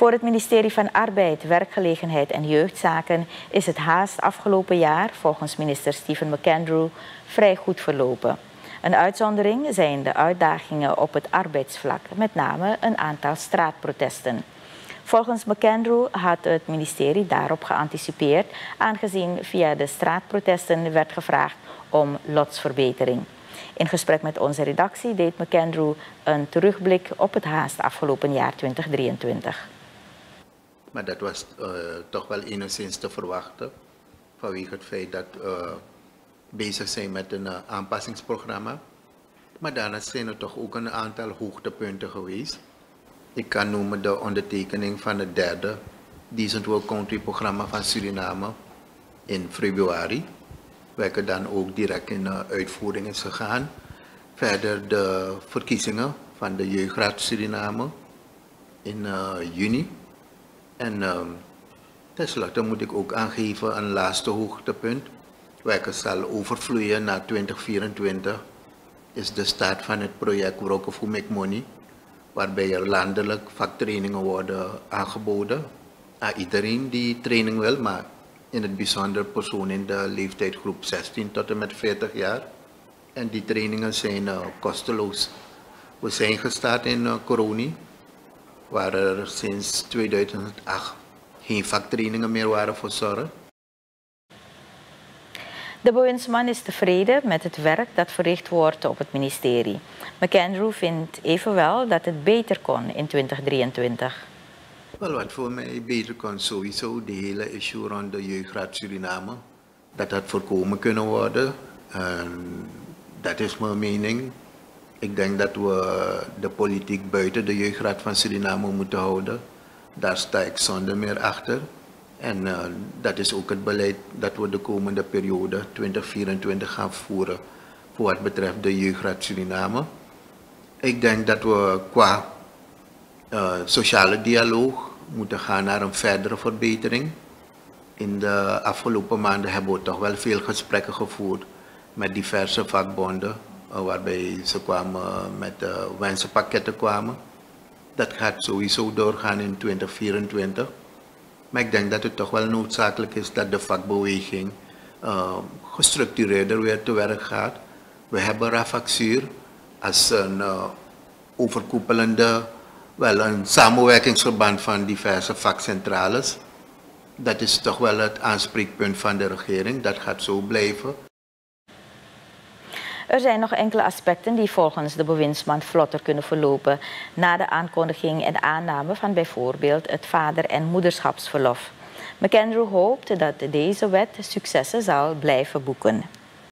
Voor het ministerie van Arbeid, Werkgelegenheid en Jeugdzaken is het haast afgelopen jaar, volgens minister Stephen McAndrew, vrij goed verlopen. Een uitzondering zijn de uitdagingen op het arbeidsvlak, met name een aantal straatprotesten. Volgens McAndrew had het ministerie daarop geanticipeerd, aangezien via de straatprotesten werd gevraagd om lotsverbetering. In gesprek met onze redactie deed McAndrew een terugblik op het haast afgelopen jaar 2023. Maar dat was toch wel enigszins te verwachten, vanwege het feit dat we bezig zijn met een aanpassingsprogramma. Maar daarnaast zijn er toch ook een aantal hoogtepunten geweest. Ik kan noemen de ondertekening van het derde Decent World Country programma van Suriname in februari, welke dan ook direct in uitvoering is gegaan. Verder de verkiezingen van de Jeugdraad Suriname in juni. En tenslotte moet ik ook aangeven een laatste hoogtepunt, welke zal overvloeien naar 2024, is de start van het project Work of Who Make Money, waarbij er landelijk vaktrainingen worden aangeboden aan iedereen die training wil, maar in het bijzonder personen in de leeftijdsgroep 16 tot en met 40 jaar. En die trainingen zijn kosteloos. We zijn gestart in Coroni, waar er sinds 2008 geen vaktrainingen meer waren voor zorg. De bewindsman is tevreden met het werk dat verricht wordt op het ministerie. McAndrew vindt evenwel dat het beter kon in 2023. Wel, wat voor mij beter kon sowieso, de hele issue rond de Jeugdraad Suriname, dat had voorkomen kunnen worden. Dat is mijn mening. Ik denk dat we de politiek buiten de Jeugdraad van Suriname moeten houden. Daar sta ik zonder meer achter. En dat is ook het beleid dat we de komende periode 2024 gaan voeren voor wat betreft de Jeugdraad Suriname. Ik denk dat we qua sociale dialoog moeten gaan naar een verdere verbetering. In de afgelopen maanden hebben we toch wel veel gesprekken gevoerd met diverse vakbonden, waarbij ze kwamen met wensenpakketten kwamen. Dat gaat sowieso doorgaan in 2024. Maar ik denk dat het toch wel noodzakelijk is dat de vakbeweging gestructureerder weer te werk gaat. We hebben Rafacsuur als een overkoepelende, wel een samenwerkingsverband van diverse vakcentrales. Dat is toch wel het aanspreekpunt van de regering. Dat gaat zo blijven. Er zijn nog enkele aspecten die volgens de bewindsman vlotter kunnen verlopen na de aankondiging en aanname van bijvoorbeeld het vader- en moederschapsverlof. McAndrew hoopt dat deze wet successen zal blijven boeken.